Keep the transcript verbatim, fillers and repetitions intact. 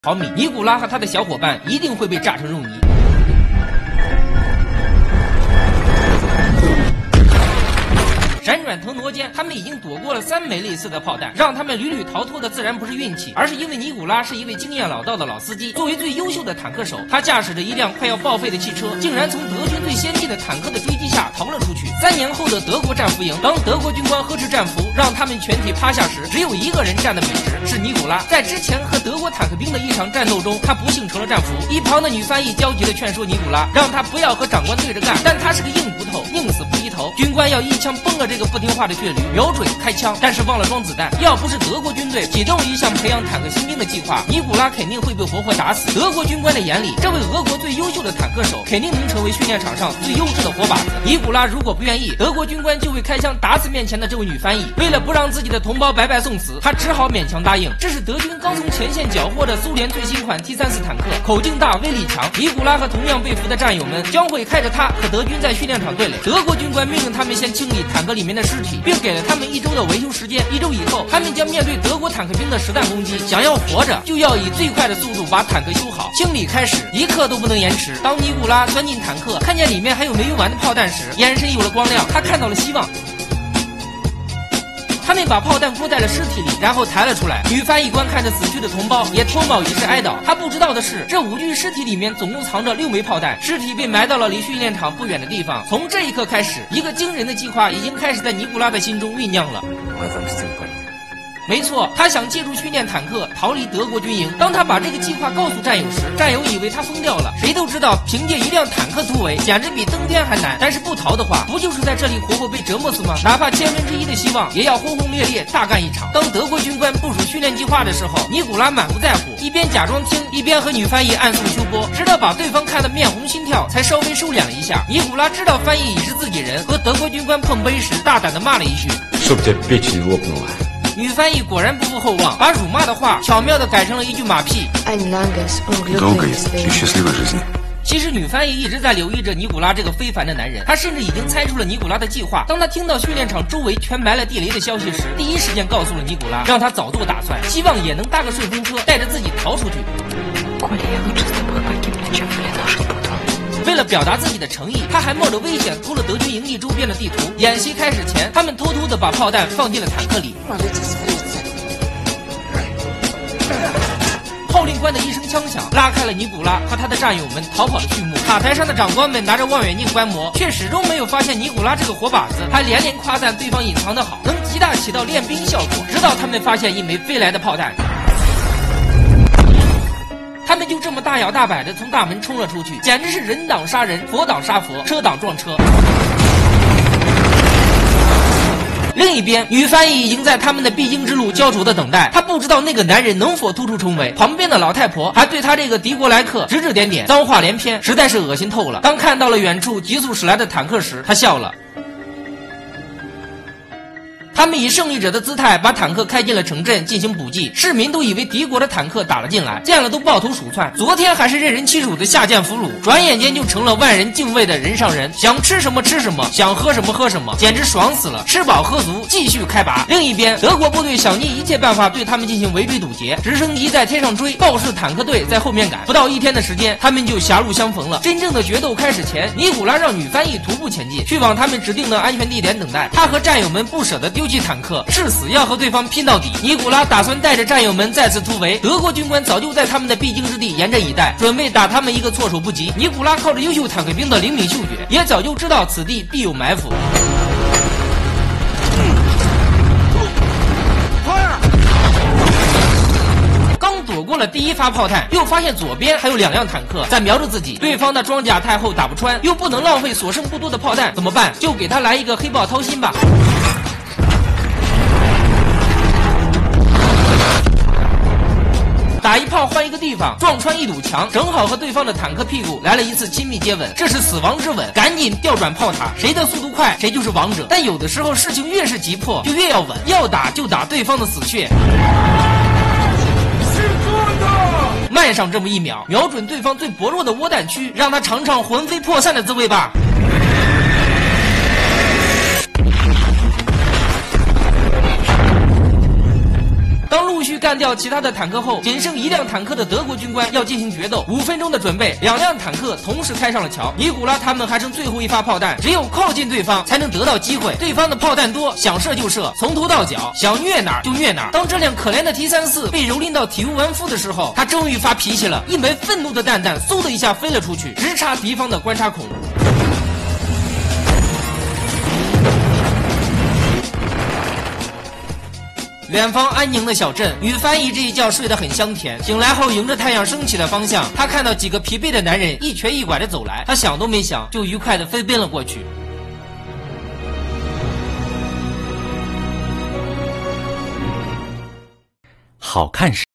毫米，尼古拉和他的小伙伴一定会被炸成肉泥。闪转腾挪间，他们已经躲过了三枚类似的炮弹，让他们屡屡逃脱的自然不是运气，而是因为尼古拉是一位经验老道的老司机。作为最优秀的坦克手，他驾驶着一辆快要报废的汽车，竟然从德军最先进的坦克的追击下逃了出去。三年后的德国战俘营，当德国军官呵斥战俘，让他们全体趴下时，只有一个人站得笔直，是尼古拉。在之前和德国坦克兵的一场战斗中，他不幸成了战俘。一旁的女翻译焦急地劝说尼古拉，让他不要和长官对着干，但他是个硬骨头，宁死不低头。军官要一枪崩了这个不听话的血驴，瞄准开枪，但是忘了装子弹。要不是德国军队启动了一项培养坦克新兵的计划，尼古拉肯定会被活活打死。德国军官的眼里，这位俄国最优秀的坦克手肯定能成为训练场上最优质的活靶子。尼古拉如果不愿意，德国军官就会开枪打死面前的这位女翻译。为了不让自己的同胞白白送死，他只好勉强答应。这是德军刚从前线缴获的苏联最新款 T 三十四坦克，口径大，威力强。尼古拉和同样被俘的战友们将会开着他和德军在训练场对垒。德国军官命令他们先清理坦克里面的尸体，并给了他们一周的维修时间。一周以后，他们将面对德国坦克兵的实弹攻击。想要活着，就要以最快的速度把坦克修好。清理开始，一刻都不能延迟。当尼古拉钻进坦克，看见里面还有没用完的炮弹时，眼神有了光亮，他看到了希望。他们把炮弹箍在了尸体里，然后抬了出来。女翻译官看着死去的同胞，也脱帽以示哀悼。他不知道的是，这五具尸体里面总共藏着六枚炮弹，尸体被埋到了离训练场不远的地方。从这一刻开始，一个惊人的计划已经开始在尼古拉的心中酝酿了。没错，他想借助训练坦克逃离德国军营。当他把这个计划告诉战友时，战友以为他疯掉了。谁都知道，凭借一辆坦克突围，简直比登天还难。但是不逃的话，不就是在这里活活被折磨死吗？哪怕千分之一的希望，也要轰轰烈烈大干一场。当德国军官部署训练计划的时候，尼古拉满不在乎，一边假装听，一边和女翻译暗送秋波，直到把对方看得面红心跳，才稍微收敛了一下。尼古拉知道翻译已是自己人，和德国军官碰杯时，大胆地骂了一句：“女翻译果然不负厚望，把辱骂的话巧妙地改成了一句马屁。其实女翻译一直在留意着尼古拉这个非凡的男人，她甚至已经猜出了尼古拉的计划。当她听到训练场周围全埋了地雷的消息时，第一时间告诉了尼古拉，让他早做打算，希望也能搭个顺风车，带着自己逃出去。为了表达自己的诚意，他还冒着危险偷了德军营地周边的地图。演习开始前，他们偷偷地把炮弹放进了坦克里。号令官的一声枪响，拉开了尼古拉和他的战友们逃跑的序幕。塔台上的长官们拿着望远镜观摩，却始终没有发现尼古拉这个活靶子，还连连夸赞对方隐藏得好，能极大起到练兵效果。直到他们发现一枚飞来的炮弹，他们就这么大摇大摆地从大门冲了出去，简直是人挡杀人，佛挡杀佛，车挡撞车。另一边，女翻译已经在他们的必经之路焦灼地等待。她不知道那个男人能否突出重围。旁边的老太婆还对他这个敌国来客指指点点，脏话连篇，实在是恶心透了。当看到了远处急速驶来的坦克时，她笑了。他们以胜利者的姿态把坦克开进了城镇进行补给，市民都以为敌国的坦克打了进来，见了都抱头鼠窜。昨天还是任人欺辱的下贱俘虏，转眼间就成了万人敬畏的人上人，想吃什么吃什么，想喝什么喝什么，简直爽死了。吃饱喝足，继续开拔。另一边，德国部队想尽一切办法对他们进行围追堵截，直升机在天上追，豹式坦克队在后面赶。不到一天的时间，他们就狭路相逢了。真正的决斗开始前，尼古拉让女翻译徒步前进，去往他们指定的安全地点等待。他和战友们不舍得丢弃坦克，誓死要和对方拼到底。尼古拉打算带着战友们再次突围，德国军官早就在他们的必经之地严阵以待，准备打他们一个措手不及。尼古拉靠着优秀坦克兵的灵敏嗅觉，也早就知道此地必有埋伏。刚躲过了第一发炮弹，又发现左边还有两辆坦克在瞄着自己，对方的装甲太厚打不穿，又不能浪费所剩不多的炮弹，怎么办？就给他来一个黑豹掏心吧。打一炮换一个地方，撞穿一堵墙，正好和对方的坦克屁股来了一次亲密接吻，这是死亡之吻。赶紧调转炮塔，谁的速度快谁就是王者。但有的时候事情越是急迫，就越要稳，要打就打对方的死穴。慢上这么一秒，瞄准对方最薄弱的窝弹区，让他尝尝魂飞魄散的滋味吧。当陆陆续干掉其他的坦克后，仅剩一辆坦克的德国军官要进行决斗。五分钟的准备，两辆坦克同时开上了桥。尼古拉他们还剩最后一发炮弹，只有靠近对方才能得到机会。对方的炮弹多，想射就射，从头到脚，想虐哪儿就虐哪儿。当这辆可怜的 T 三十四 被蹂躏到体无完肤的时候，他终于发脾气了，一枚愤怒的弹弹嗖的一下飞了出去，直插敌方的观察孔。远方安宁的小镇，雨帆一这一觉睡得很香甜。醒来后，迎着太阳升起的方向，他看到几个疲惫的男人一瘸一拐的走来，他想都没想，就愉快的飞奔了过去。 好看是。